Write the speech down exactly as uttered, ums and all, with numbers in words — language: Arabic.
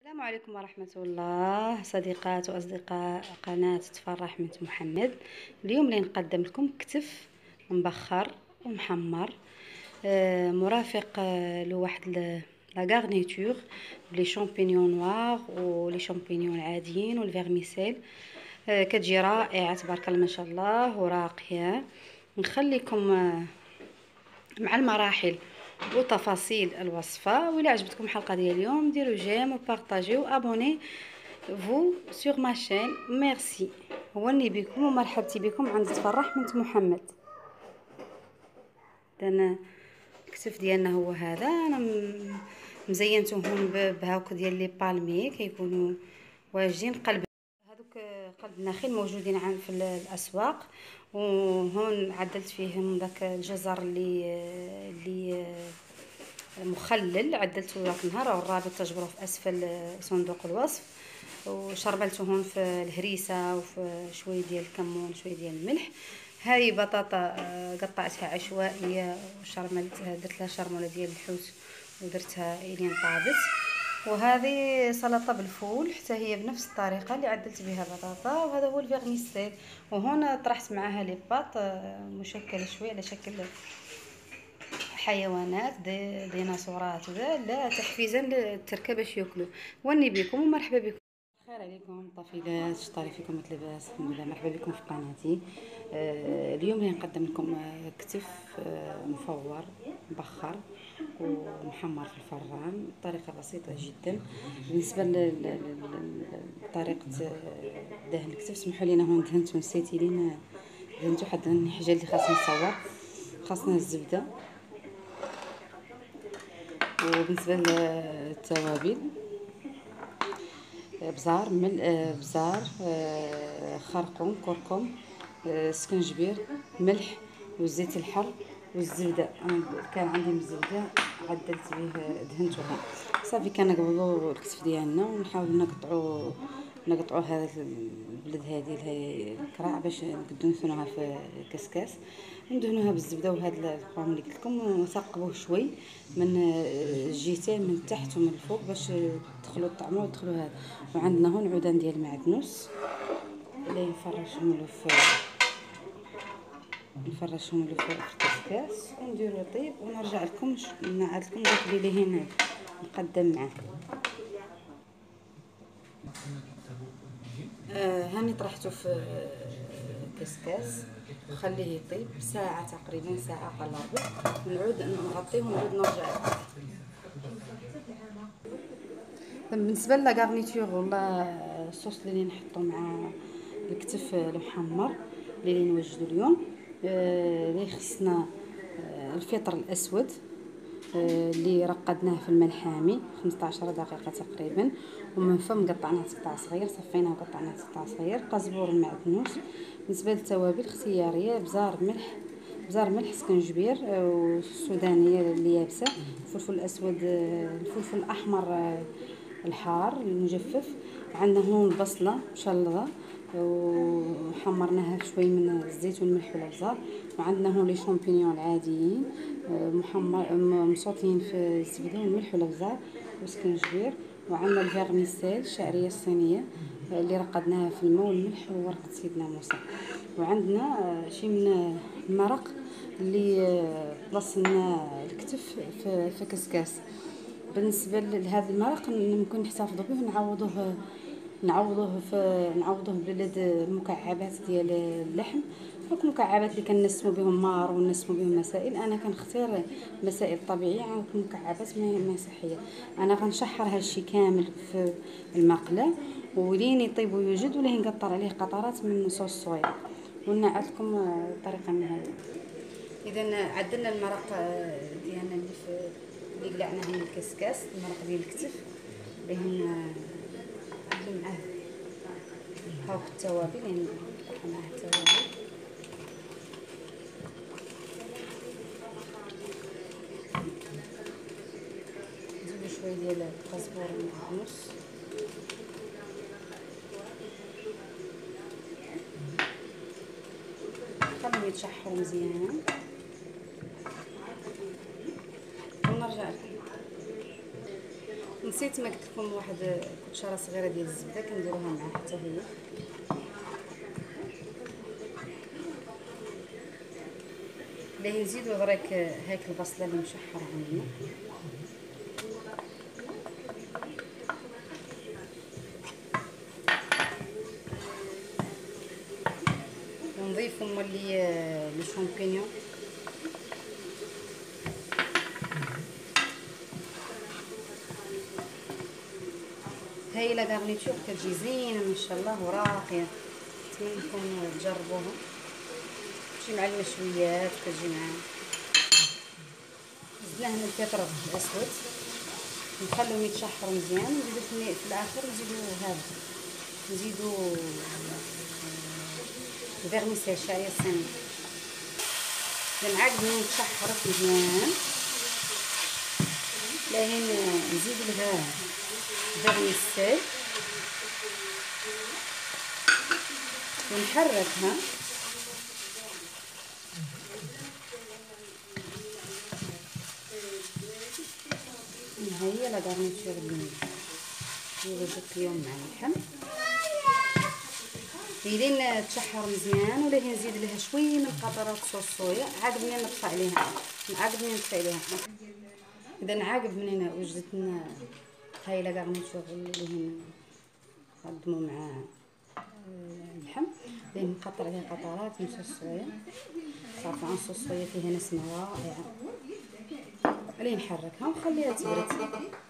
السلام عليكم ورحمة الله صديقات وأصدقاء قناة تفرح بنت محمد. اليوم اللي نقدم لكم كتف مبخر ومحمر، آه، مرافق آه، لواحد لا غارنيتور بلي شامبينيون نوار ولي شامبينيون عاديين والفيرميسيل. آه، كتجي رائعة تبارك الله ما شاء الله وراقية. نخليكم آه، مع المراحل وتفاصيل الوصفه. وإلا عجبتكم الحلقه ديال اليوم ديروا جيم وبارطاجيو وابوني فو سور ما شين. ميرسي، هوني بكم ومرحبتي بكم عند تفرح بنت محمد. انا الكتف ديالنا هو هذا، انا مزينته هون بهاوك ديال لي بالمي كيكونوا واجدين قلب. هذوك قلب النخيل موجودين عن في الاسواق، وهون عدلت فيهم داك الجزر اللي اللي مخلل، عدلته ذاك النهار، والرابط تجبروه في اسفل صندوق الوصف. وشربلته هون في الهريسه وفي شويه ديال الكمون شويه ديال الملح. هاي بطاطا قطعتها عشوائيه وشرملتها، درت لها شرمله ديال الحوت ودرتها الين طابت. وهذه سلطه بالفول حتى هي بنفس الطريقه اللي عدلت بها بطاطا. وهذا هو الفيرميسيل. وهنا طرحت معها لي باط مشكله شويه على شكل حيوانات دي ديناصورات وذا، لا تحفيزا للتركه باش ياكلوا. وني بكم ومرحبا بكم. خير عليكم طفيلات، شطاري فيكم مثل لاباس؟ الحمد لله. مرحبا بكم في قناتي. آه اليوم راح نقدم لكم آه كتف آه مفور مبخر ومحمر في الفران بطريقه بسيطه جدا. بالنسبه لطريقه دهن الكتف، سمحوا لينا هون دهنت ونسيتي لينا دهنتو حد الحاجه اللي خاصني نصور. خاصنا الزبده، وبالنسبه للتوابل بزار مل بزار خرقوم كركم سكنجبير ملح والزيت الحر والزبده. انا كان عندي من الزبده عدلت به دهنتها. صافي كنقبضوا الكتف ديالنا ونحاول نقطعوا نقطعوا هذا البلد هذه هي الكراع باش نقدو نثنوها في كسكاس، ندهنوها بالزبده وهذا القوام اللي قلت لكم، ونثقبوه شوي من الجهتين من التحت ومن الفوق باش تدخلوا الطعمه وتدخلوا هذا. وعندنا هون عودان ديال المعدنوس اللي نفرشهم له في نفرشهم له في الكسكاس ونديروا طيب، ونرجع لكم نعاد لكم داك اللي هنا نقدم معاه. آه هاني طرحته في كسكاس وخليه يطيب ساعه تقريبا، ساعه قل ربع، ونعود نغطيه ونعود نرجع. بالنسبه للا غارنيتور ولا الصوص اللي نحطو مع الكتف المحمر اللي نوجدو اليوم، اللي آه خصنا آه الفطر الاسود آه اللي رقدناه في الماء الحامي خمسطاش دقيقه تقريبا، ومن فم قطعناه قطع صغير، صفيناه وقطعناه قطع صغير، قزبور المعدنوس. بالنسبه للتوابل اختياريه، بزار ملح بزار ملح سكنجبير والسودانيه اللي يابسه، الفلفل الاسود الفلفل الاحمر الحار المجفف. عندنا هون البصله مشلضه وحمرناها في شوي من الزيت والملح والابزار. وعندنا هون لي شامبينيون العاديين محمر مصوتين في الزبده والملح والابزار وسكنجبير. وعندنا الفيرميسيل الشعريه الصينيه اللي رقدناها في الماء والملح وورقه سيدنا موسى. وعندنا شي من المرق اللي بلصنا الكتف في, في كسكاس. بالنسبه لهذا المرق ممكن نحتفظوا به ونعوضوه نعوضوه في نعوضوه بلد مكعبات ديال اللحم، هاك مكعبات اللي كنسمو بهم مار ونسمو بهم مسائل. انا كنختار مسائل طبيعيه عن مكعبات ما صحيه. انا غنشحر هادشي كامل في المقله ولين يطيب ويوجد، ولين نقطر عليه قطرات من صوص صغير، ونعاد لكم الطريقه النهائيه. اذا عدلنا المرق ديالنا اللي في اللي قلعناه من الكسكاس، المرق ديال الكتف اللي هنا عندنا معاه هاك التوابل، يعني نقطع معاه التوابل. نزيدو شويه ديال القزبور المعدنوس، خليهم يتشحروا مزيان ونرجع لكم. نسيت ما قلت لكم واحد كبشره صغيره ديال الزبده كنديروها معها حتى هي. باهي نزيدو درك هاك البصله اللي مشحره عندنا، ونضيفو مولي لي شامبينيون. هاي لا غارنيتور كتجي زينه ما شاء الله وراقيه، نتمنىكم تجربوها. تجي مع المشويات كتجي مع زدنا هنا البيبر الاسود، نخليهم يتشحروا مزيان، نزيدو في الاخر نزيدو هذا نزيدو الفيرميسيل الشعريه الصينيه. المعاق ملي تشحرت مزيان لاهين نزيدو لها الفيرميسيل ونحركها. هي لا غارنيتور اللي وجدت اليوم مع اللحم. لين تشحر مزيان ولهي نزيد لها شويه من قطرات صوص صويا. عقب منين نطفى عليها عقب منين نطفي عليها اذا عقب منين وجدت لنا هاي لا غارنيتور اللي نقدموا مع اللحم. لين نقطر عليها قطرات من صوص صويا. صافي عن صوص صويا فيها نسمه رائعه. لين نحركها ونخليها تبرد.